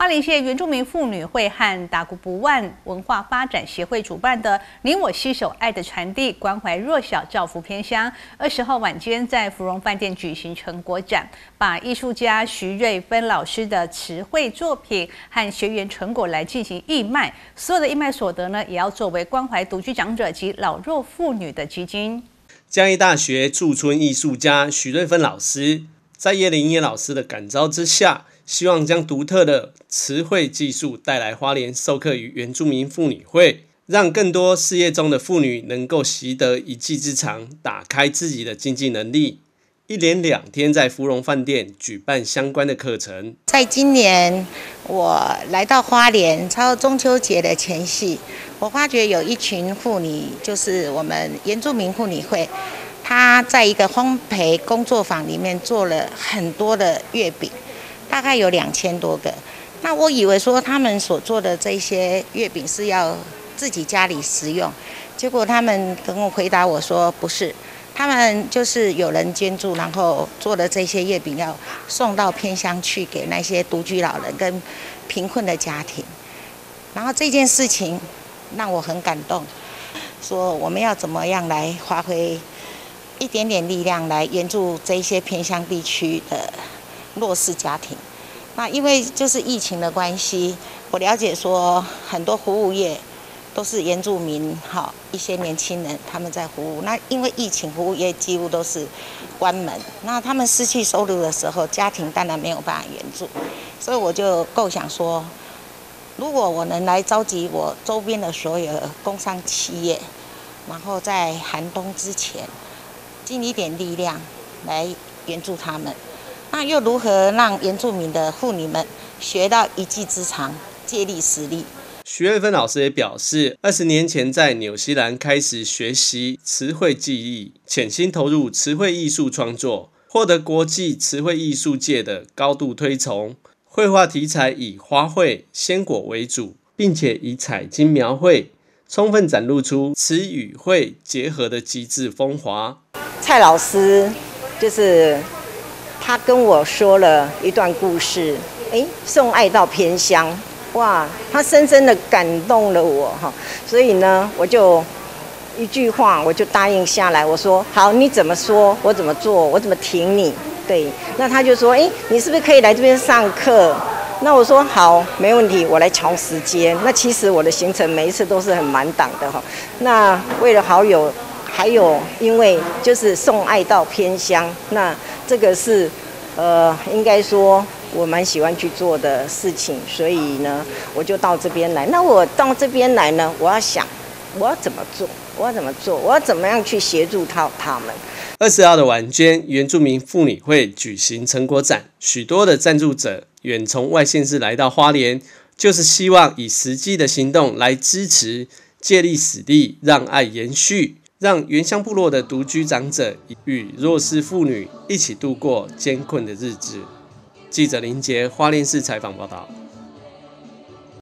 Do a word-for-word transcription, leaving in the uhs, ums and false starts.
花莲县原住民妇女会和打鼓不万文化发展协会主办的“你我携手，爱的传递，关怀弱小，造福偏乡”，二十号晚间在芙蓉饭店举行成果展，把艺术家徐瑞芬老师的词绘作品和学员成果来进行义卖，所有的义卖所得呢，也要作为关怀独居长者及老弱妇女的基金。 嘉义大学驻村艺术家徐瑞芬老师，在叶林叶老师的感召之下，希望将独特的词绘技术带来花莲，授课于原住民妇女会，让更多事业中的妇女能够习得一技之长，打开自己的经济能力。一连两天在芙蓉饭店举办相关的课程。 在今年我来到花莲，超中秋节的前夕，我发觉有一群妇女，就是我们原住民妇女会，她在一个烘焙工作坊里面做了很多的月饼，大概有两千多个。那我以为说他们所做的这些月饼是要自己家里食用，结果他们跟我回答我说不是。他们就是有人捐助，然后做的这些月饼要送到偏乡去，给那些独居老人跟贫困的家庭。然后这件事情让我很感动，说我们要怎么样来发挥一点点力量，来援助这些偏乡地区的弱势家庭。那因为就是疫情的关系，我了解说很多服务业都是原住民，好一些年轻人他们在服务。那因为疫情，服务业几乎都是关门，那他们失去收入的时候，家庭当然没有办法援助。所以我就构想说，如果我能来召集我周边的所有工商企业，然后在寒冬之前尽一点力量来援助他们，那又如何让原住民的妇女们学到一技之长，借力使力？ 徐瑞芬老师也表示，二十年前在纽西兰开始学习词汇技艺，潜心投入词汇艺术创作，获得国际词汇艺术界的高度推崇。绘画题材以花卉、鲜果为主，并且以彩金描绘，充分展露出词与绘结合的极致风华。 蔡老师就是他跟我说了一段故事，哎，送爱到偏乡。哇，他深深的感动了我哈，所以呢，我就一句话我就答应下来，我说好，你怎么说，我怎么做，我怎么挺你。对，那他就说，哎，你是不是可以来这边上课？那我说好，没问题，我来瞧时间。那其实我的行程每一次都是很满档的哈。那为了好友，还有因为就是送爱到偏乡，那这个是呃，应该说我蛮喜欢去做的事情，所以呢，我就到这边来。那我到这边来呢，我要想，我要怎么做？我要怎么做？我要怎么样去协助他他们？ 二十号的晚间，原住民妇女会举行成果展，许多的赞助者远从外县市来到花莲，就是希望以实际的行动来支持，借力使力，让爱延续，让原乡部落的独居长者与弱势妇女一起度过艰困的日子。记者林杰花莲市采访报道。